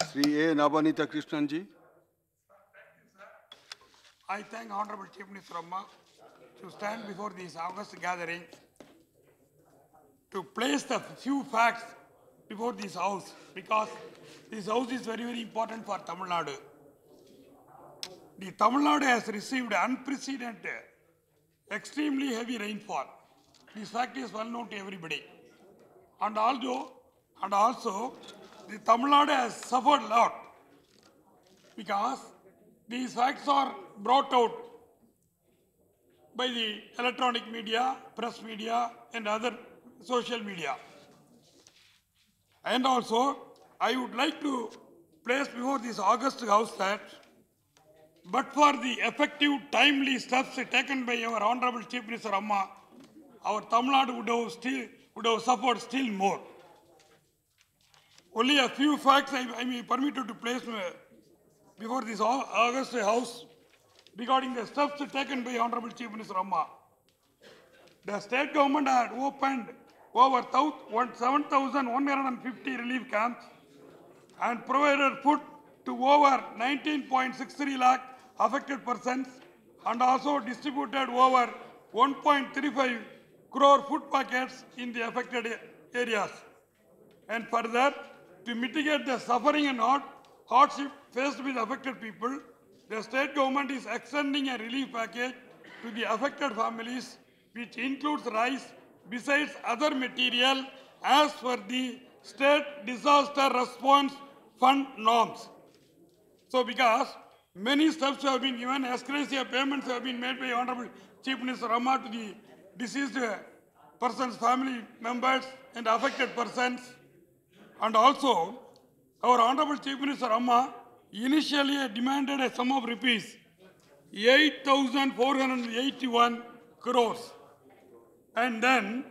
Sri A. NavneethaKrishnan's. I thank Honorable Chief Minister Amma to stand before this August gathering to place the few facts before this house, because this house is very, very important for Tamil Nadu. The Tamil Nadu has received unprecedented, extremely heavy rainfall. This fact is well known to everybody. And also, the Tamil Nadu has suffered a lot because these facts are brought out by the electronic media, press media, and other social media. And also, I would like to place before this August House that, but for the effective, timely steps taken by our Honorable Chief Minister Amma, our Tamil Nadu would have suffered still more. Only a few facts I am permitted to place before this August House regarding the steps taken by Honorable Chief Minister Amma. The state government had opened over 7,150 relief camps and provided food to over 19.63 lakh affected persons, and also distributed over 1.35 crore food packets in the affected areas. And further, to mitigate the suffering and hardship faced with affected people, the state government is extending a relief package to the affected families, which includes rice besides other material as per the state disaster response fund norms. So because many steps have been given, ex gratia payments have been made by Honorable Chief Minister Amma to the deceased person's family members and affected persons. And also, our Honorable Chief Minister Amma initially demanded a sum of rupees 8,481 crores. And then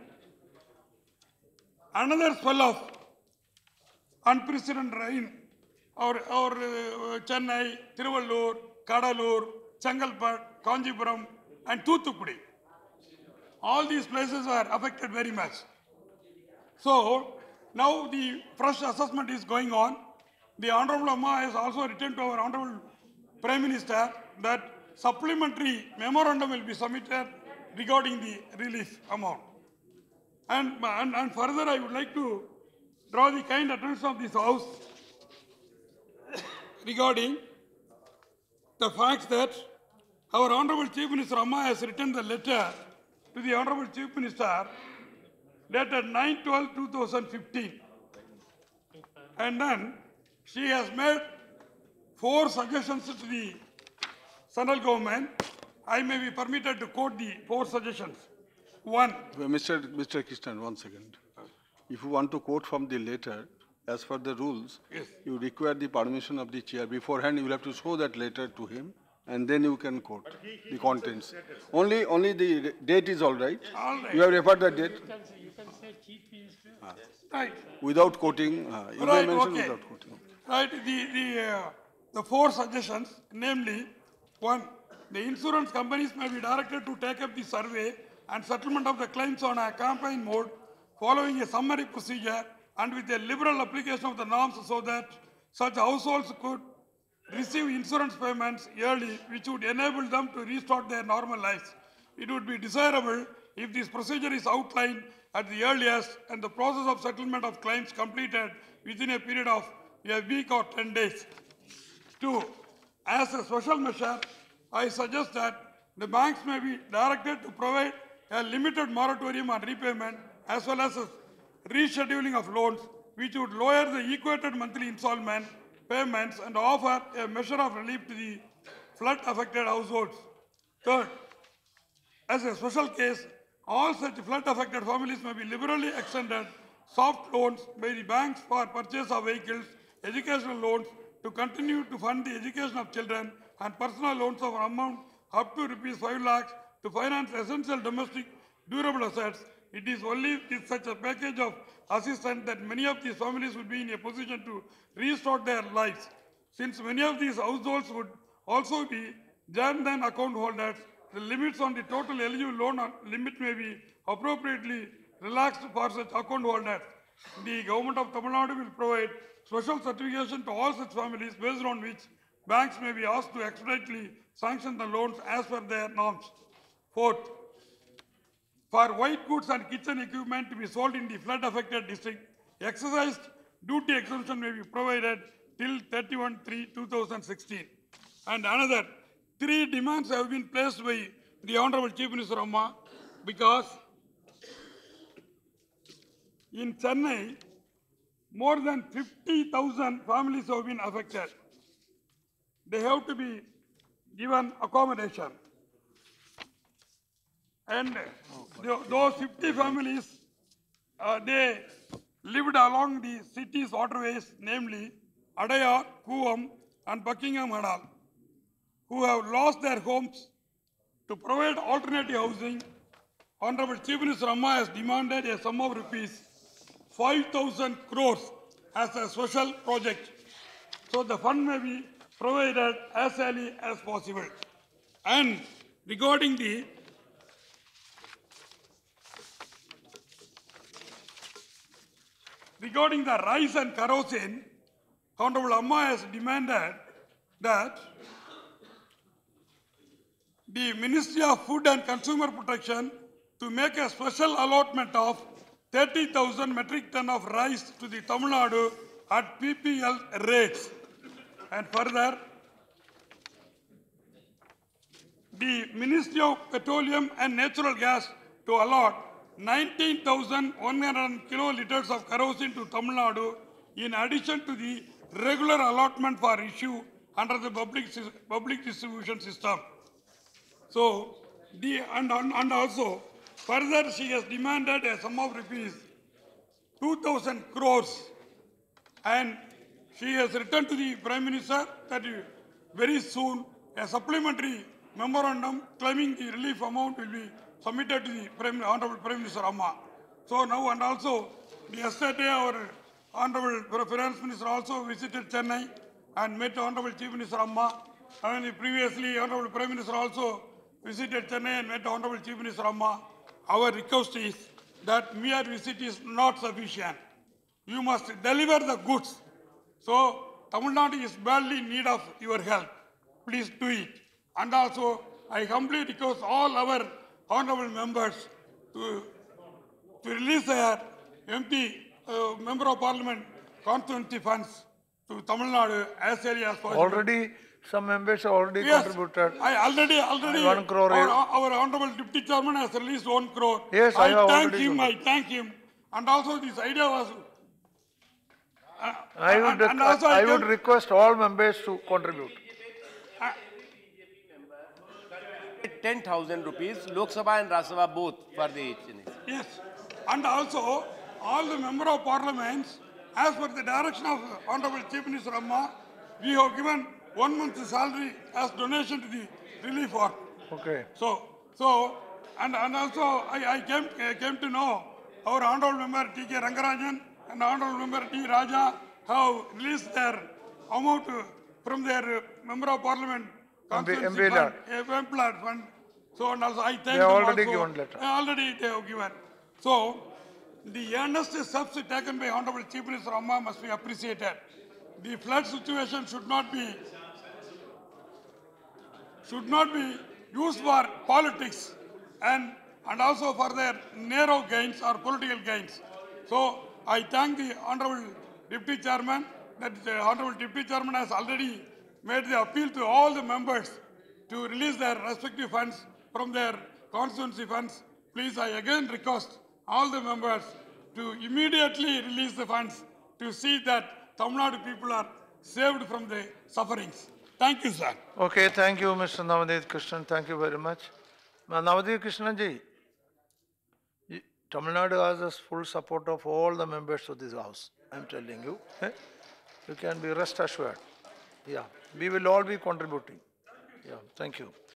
another spell of unprecedented rain over Chennai, Tiruvallur, Kadalur, Chengalpattu, Kanjipuram, and Thoothukudi. All these places were affected very much. So now the fresh assessment is going on. The Honorable Amma has also written to our Honorable Prime Minister that supplementary memorandum will be submitted regarding the relief amount. And further, I would like to draw the kind attention of this House regarding the fact that our Honorable Chief Minister Amma has written the letter to the Honorable Chief Minister dated 9/12/2015. And then she has made 4 suggestions to the central government. I may be permitted to quote the 4 suggestions. 1. Mr. Krishnan, 1 second. If you want to quote from the letter, as per the rules, yes, you require the permission of the chair. Beforehand, you will have to show that letter to him, and then you can quote the contents. Only the date is all right. All right. You have referred the date. You can say Chief Minister. Right. Without quoting, you Right, may mention okay. without quoting. Right. The 4 suggestions, namely, 1, the insurance companies may be directed to take up the survey and settlement of the claims on a campaign mode, following a summary procedure and with a liberal application of the norms, so that such households could receive insurance payments yearly, which would enable them to restart their normal lives. It would be desirable if this procedure is outlined at the earliest and the process of settlement of claims completed within a period of a week or 10 days. 2, as a special measure, I suggest that the banks may be directed to provide a limited moratorium on repayment as well as a rescheduling of loans, which would lower the equated monthly installment payments and offer a measure of relief to the flood-affected households. 3rd, as a special case, all such flood-affected families may be liberally extended soft loans by the banks for purchase of vehicles, educational loans to continue to fund the education of children, and personal loans of an amount up to rupees 5 lakhs to finance essential domestic durable assets. It is only with such a package of assistance that many of these families would be in a position to restart their lives. Since many of these households would also be Jan-Dhan account holders, the limits on the total eligible loan limit may be appropriately relaxed for such account holders. The government of Tamil Nadu will provide special certification to all such families based on which banks may be asked to expeditiously sanction the loans as per their norms. Fourth, for white goods and kitchen equipment to be sold in the flood affected district, exercised duty exemption may be provided till 31/3/2016. And another 3 demands have been placed by the Honorable Chief Minister Amma, because in Chennai, more than 50,000 families have been affected. They have to be given accommodation. And those 50 families, they lived along the city's waterways, namely Adayar, Kuvam, and Buckingham Hall, who have lost their homes. To provide alternative housing, Honorable Chief Minister Amma has demanded a sum of rupees 5,000 crores as a special project, so the fund may be provided as early as possible. And regarding the rice and kerosene, Honorable Amma has demanded that the Ministry of Food and Consumer Protection to make a special allotment of 30,000 metric ton of rice to the Tamil Nadu at PPL rates. And further, the Ministry of Petroleum and Natural Gas to allot 19,100 kiloliters of kerosene to Tamil Nadu in addition to the regular allotment for issue under the public distribution system. So, and also, further she has demanded a sum of rupees 2,000 crores, and she has written to the Prime Minister that very soon a supplementary memorandum claiming the relief amount will be submitted to the Honorable Prime Minister Amma. So now, and also yesterday our Honorable Finance Minister also visited Chennai and met Honorable Chief Minister Amma. And previously Honorable Prime Minister also visited Chennai and met Honorable Chief Minister Amma. Our request is that mere visit is not sufficient. You must deliver the goods. So Tamil Nadu is badly in need of your help. Please do it. And also I humbly request all our honorable members to release their Member of Parliament constituency funds to Tamil Nadu as early as possible. Already, some members have already contributed. I already 1 crore. Our honorable deputy chairman has released 1 crore. Yes, I have already I thank him. And also this idea was. I would request all members to contribute. 10,000 rupees, Lok Sabha and Rajya Sabha both for the Yes, and also all the member of parliaments, as per the direction of Honorable Chief Minister Amma, we have given 1 month's salary as donation to the relief work. Okay. So, and also I came to know our honorable member T.K. Rangarajan and honorable member T. Rajya have released their amount from their member of parliament constituency fund. So, and also I thank them. They have already also. given letter. Already they have given. So, the earnest steps taken by Honorable Chief Minister Amma must be appreciated. The flood situation should not be used for politics and also for their narrow gains or political gains. So I thank the Honorable Deputy Chairman that the Honorable Deputy Chairman has already made the appeal to all the members to release their respective funds from their constituency funds. Please, I again request all the members to immediately release the funds to see that Tamil Nadu people are saved from the sufferings. Thank you, sir. Okay, thank you, Mr. NavneethaKrishnan's. Thank you very much. NavneethaKrishnan's, Tamil Nadu has the full support of all the members of this house. I am telling you. You can be rest assured. Yeah, we will all be contributing. Yeah, thank you.